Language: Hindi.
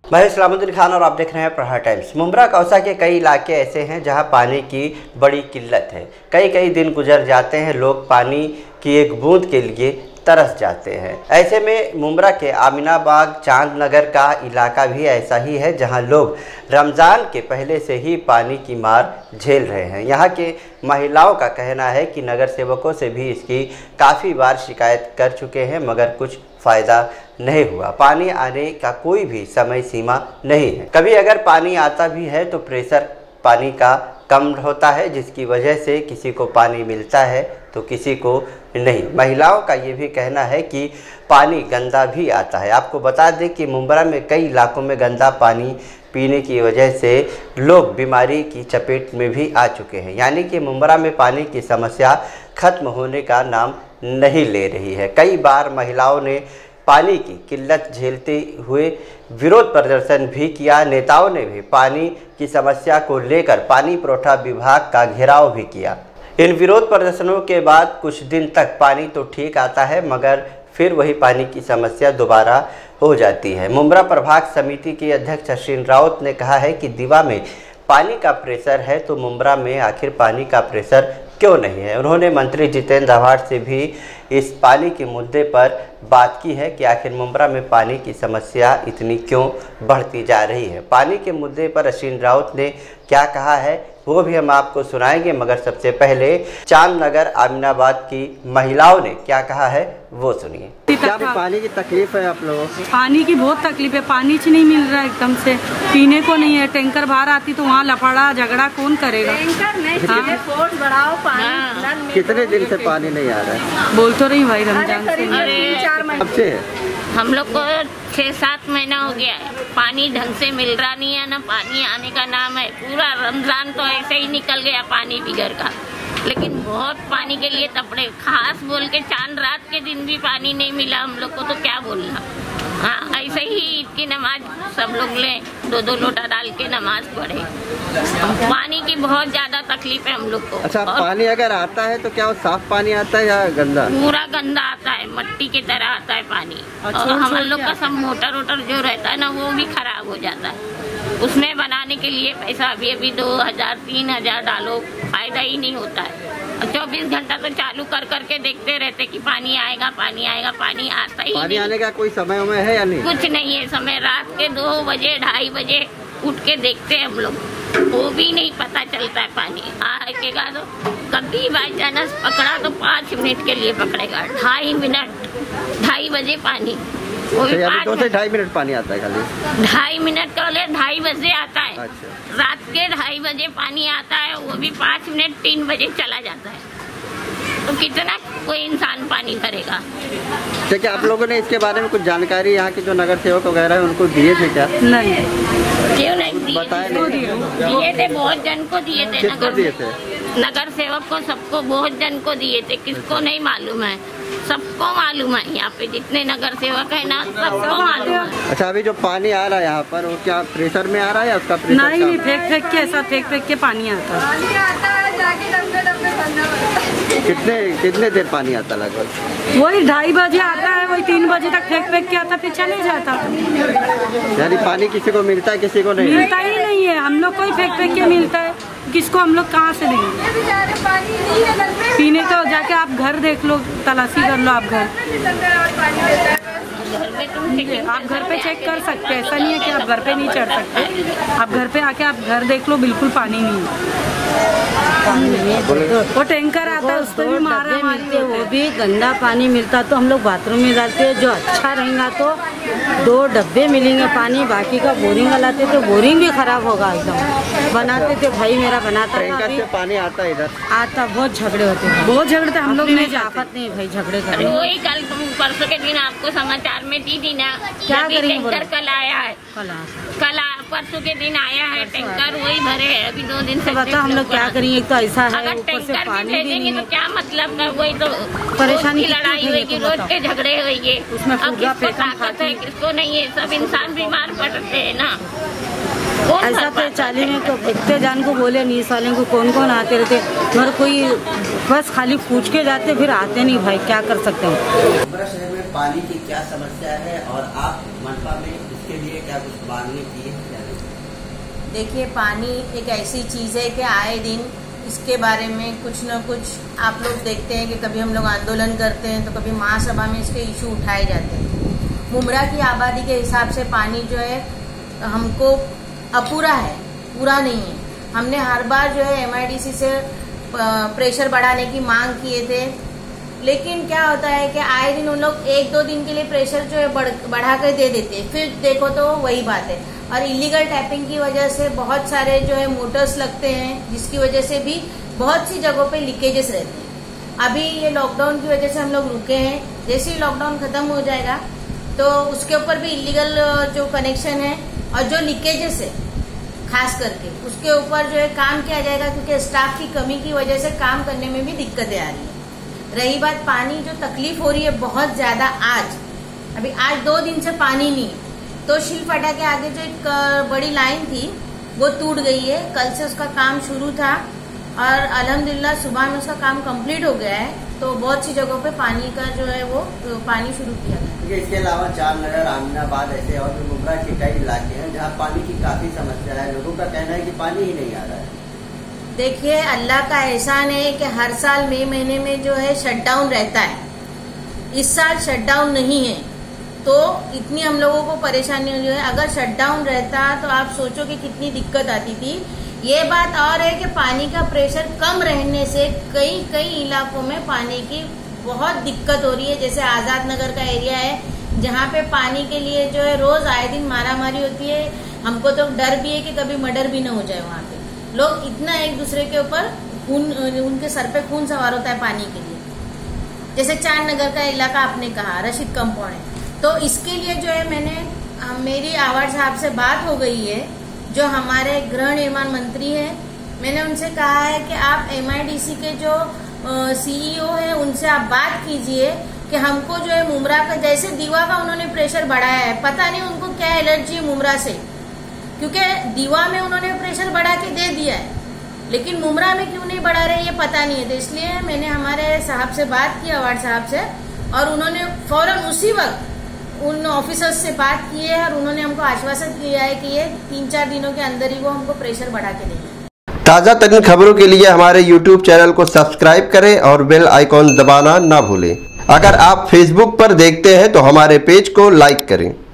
मैं इस्लामुद्दीन खान और आप देख रहे हैं प्रहार टाइम्स। मुंब्रा कौसा के कई इलाके ऐसे हैं जहां पानी की बड़ी किल्लत है। कई दिन गुजर जाते हैं, लोग पानी की एक बूंद के लिए तरस जाते हैं। ऐसे में मुंब्रा के आमिनाबाग चांदनगर का इलाका भी ऐसा ही है जहां लोग रमज़ान के पहले से ही पानी की मार झेल रहे हैं। यहां के महिलाओं का कहना है कि नगर सेवकों से भी इसकी काफ़ी बार शिकायत कर चुके हैं, मगर कुछ फ़ायदा नहीं हुआ। पानी आने का कोई भी समय सीमा नहीं है। कभी अगर पानी आता भी है तो प्रेशर पानी का कम होता है, जिसकी वजह से किसी को पानी मिलता है तो किसी को नहीं। महिलाओं का ये भी कहना है कि पानी गंदा भी आता है। आपको बता दें कि मुंब्रा में कई इलाकों में गंदा पानी पीने की वजह से लोग बीमारी की चपेट में भी आ चुके हैं। यानी कि मुंब्रा में पानी की समस्या खत्म होने का नाम नहीं ले रही है। कई बार महिलाओं ने पानी की किल्लत झेलते हुए विरोध प्रदर्शन भी किया। नेताओं ने भी पानी की समस्या को लेकर पानी पुरवठा विभाग का घेराव भी किया। इन विरोध प्रदर्शनों के बाद कुछ दिन तक पानी तो ठीक आता है, मगर फिर वही पानी की समस्या दोबारा हो जाती है। मुंब्रा प्रभाग समिति के अध्यक्ष अश्विन राउत ने कहा है कि दीवा में पानी का प्रेशर है तो मुंब्रा में आखिर पानी का प्रेशर क्यों नहीं है। उन्होंने मंत्री जितेंद्र आव्हाड से भी इस पानी के मुद्दे पर बात की है कि आखिर मुंब्रा में पानी की समस्या इतनी क्यों बढ़ती जा रही है। पानी के मुद्दे पर अश्विन राउत ने क्या कहा है वो भी हम आपको सुनाएंगे, मगर सबसे पहले चांदनगर आमिनाबाद की महिलाओं ने क्या कहा है वो सुनिए। क्या पानी की तकलीफ है आप लोगों को? पानी की बहुत तकलीफ है। पानी नहीं मिल रहा है, एकदम से पीने को नहीं है। टैंकर बाहर आती तो वहाँ लफड़ा झगड़ा कौन करेगा। टैंकर नहीं, फोर्स बढ़ाओ पानी। कितने दिन से पानी नहीं आ रहा है? बोल तो रही भाई, रमजान से 3-4 महीने हम लोग को 6-7 महीना हो गया है। पानी ढंग से मिल रहा नहीं है, ना पानी आने का नाम है। पूरा रमजान तो ऐसे ही निकल गया पानी बिगड़ का, लेकिन बहुत पानी के लिए तपड़े। खास बोल के चांद रात के दिन भी पानी नहीं मिला हम लोग को, तो क्या बोलना। हाँ, ऐसे ही ईद की नमाज सब लोग लें, 2-2 लोटा डाल के नमाज पढ़े। पानी की बहुत ज्यादा तकलीफ है हम लोग को। अच्छा, पानी अगर आता है तो क्या वो साफ पानी आता है या गंदा? पूरा गंदा आता है, मट्टी की तरह आता है पानी। और हम लोग का सब मोटर जो रहता है ना, वो भी खराब हो जाता है। उसमें बनाने के लिए पैसा अभी 2000-3000 डालो, फायदा ही नहीं होता है। 24 घंटा तो चालू कर के देखते रहते कि पानी आएगा, पानी आएगा, पानी आता ही नहीं। पानी आने का कोई समय में है या नहीं? कुछ नहीं है समय। रात के 2 बजे 2:30 बजे उठ के देखते हैं हम लोग, वो भी नहीं पता चलता है पानी आएगा। तो कभी बाई चांस पकड़ा तो 5 मिनट के लिए पकड़ेगा, 2.5 बजे पानी, वो भी 2 से 2.5 मिनट पानी आता है खाली। 2.5 मिनट का 2:30 बजे आता है। अच्छा। रात के 2:30 बजे पानी आता है, वो भी 5 मिनट 3 बजे चला जाता है। तो कितना कोई इंसान पानी भरेगा। तो क्या आप लोगों ने इसके बारे में कुछ जानकारी यहाँ के जो नगर सेवक वगैरह है उनको दिए थे क्या? नहीं, क्यों नहीं दिए? बताए नहीं? दिए थे, बहुत जन को दिए थे। किसको दिए थे? नगर सेवक को, सबको, बहुत जन को दिए थे। किसको नहीं मालूम है? सबको मालूम है। यहाँ पे जितने नगर सेवक है ना, सबको मालूम है। अच्छा, अभी जो पानी आ रहा है यहाँ पर, वो क्या प्रेशर में आ रहा है या उसका प्रेशर? नहीं, फेंक के ऐसा फेंक के पानी आता है। जाके डब्बे भरना पड़ता है। कितने देर पानी आता लगभग? वही 2:30 बजे आता है, वही 3 बजे तक फेंक के आता, फिर चले जाता। यानी पानी किसी को मिलता है, किसी को नहीं मिलता ही नहीं है। हम लोग को ही फेंक के मिलता है, किसको हम लोग कहाँ से देंगे। पीने तो जाके आप घर देख लो, तलाशी कर लो आप घर। आप घर पे चेक कर सकते हैं, ऐसा नहीं है कि आप घर पे नहीं चढ़ सकते। आप घर पे आके आप घर देख लो, बिल्कुल पानी नहीं है। वो टैंकर आता है, उस पर भी मारा मारते, वो भी गंदा पानी मिलता तो हम लोग बाथरूम में डालते हैं। जो अच्छा रहेगा तो 2 डब्बे मिलेंगे पानी, बाकी का बोरिंग लाते तो बोरिंग भी खराब होगा एकदम। बनाते थे भाई, मेरा बनाता टैंकर से पानी आता है इधर? आता, बहुत झगड़े होते हैं, बहुत झगड़ते। हम लोग नहीं जाते नहीं भाई, झगड़े करते। वही कल परसों के दिन आपको समाचार में दी थी ना, क्या करेंगे? टैंकर कल आया है, कल परसों के दिन आया है टैंकर, वही भरे है अभी 2 दिन से। बता हम लोग क्या करेंगे? एक तो ऐसा है, अगर ऊपर से टैंकर पानी भी भी नहीं तो है। क्या मतलब है? वही तो परेशानी की लड़ाई होगी, रोज के झगड़े होंगे। उसमें अब किसको ताकत है, किसको नहीं है? सब इंसान बीमार पड़ते हैं ना। ऐसा तो 40 में तो इतने जान को बोले 20 वाले को कौन आते रहते, मगर कोई बस खाली पूछ के जाते, फिर आते नहीं। भाई क्या कर सकते हैं। मुंब्रा शहर में पानी की क्या समस्या है और आप मनपा में इसके लिए क्या कुछ मांगनी की है? देखिए, पानी एक ऐसी चीज़ है कि आए दिन इसके बारे में कुछ न कुछ आप लोग देखते हैं कि कभी हम लोग आंदोलन करते हैं तो कभी महासभा में इसके इशू उठाए जाते हैं। मुमरा की आबादी के हिसाब से पानी जो है हमको अपूरा है, पूरा नहीं है। हमने हर बार जो है MIDC से प्रेशर बढ़ाने की मांग किए थे, लेकिन क्या होता है कि आए दिन उन लोग 1-2 दिन के लिए प्रेशर जो है बढ़ा कर दे देते हैं, फिर देखो तो वही बात है। और इलीगल टैपिंग की वजह से बहुत सारे जो है मोटर्स लगते हैं, जिसकी वजह से भी बहुत सी जगहों पे लीकेजेस रहते हैं। अभी ये लॉकडाउन की वजह से हम लोग रुके हैं, जैसे ही लॉकडाउन खत्म हो जाएगा तो उसके ऊपर भी इलीगल जो कनेक्शन है और जो लीकेजेस है खास करके उसके ऊपर जो है काम किया जाएगा, क्योंकि स्टाफ की कमी की वजह से काम करने में भी दिक्कतें आ रही है। रही बात पानी, जो तकलीफ हो रही है बहुत ज्यादा, आज 2 दिन से पानी नहीं, तो शिलफाटा के आगे जो एक बड़ी लाइन थी वो टूट गई है। कल से उसका काम शुरू था और अल्हम्दुलिल्लाह सुबह में उसका काम कंप्लीट हो गया है, तो बहुत सी जगहों पे पानी का जो है वो पानी शुरू किया गया। इसके अलावा चारनगर, आमिनाबाद ऐसे और भी मुमरा के कई इलाके हैं जहाँ पानी की काफी समस्या है। लोगों का कहना है कि पानी ही नहीं आ रहा है। देखिए, अल्लाह का एहसान है कि हर साल मई महीने में जो है शटडाउन रहता है। इस साल शटडाउन नहीं है तो इतनी हम लोगों को परेशानी जो है, अगर शटडाउन रहता तो आप सोचो कि कितनी दिक्कत आती थी। ये बात और है कि पानी का प्रेशर कम रहने से कई इलाकों में पानी की बहुत दिक्कत हो रही है। जैसे आजाद नगर का एरिया है जहाँ पे पानी के लिए जो है रोज आए दिन मारामारी होती है। हमको तो डर भी है कि कभी मर्डर भी न हो जाए। वहाँ पे लोग इतना एक दूसरे के ऊपर उनके सर पे खून सवार होता है पानी के लिए। जैसे चारनगर का इलाका आपने कहा, रशीद कंपाउंड है, तो इसके लिए जो है मेरी आवाज साहब से बात हो गई है, जो हमारे गृह निर्माण मंत्री है। मैंने उनसे कहा है कि आप MIDC के जो CEO है उनसे आप बात कीजिए कि हमको जो है मुमरा का, जैसे दीवा का उन्होंने प्रेशर बढ़ाया है, पता नहीं उनको क्या एलर्जी है मुमरा से, क्योंकि दीवा में उन्होंने प्रेशर बढ़ा के दे दिया है, लेकिन मुमरा में क्यों नहीं बढ़ा रहे ये पता नहीं है। तो इसलिए मैंने हमारे साहब से बात की, अवार्ड साहब से, और उन्होंने फौरन उसी वक्त उन ऑफिसर्स से बात की है और उन्होंने हमको आश्वासन दिया है कि ये 3-4 दिनों के अंदर ही वो हमको प्रेशर बढ़ा के देंगे। ताज़ा तरीन खबरों के लिए हमारे YouTube चैनल को सब्सक्राइब करें और बेल आइकॉन दबाना ना भूलें। अगर आप Facebook पर देखते हैं तो हमारे पेज को लाइक करें।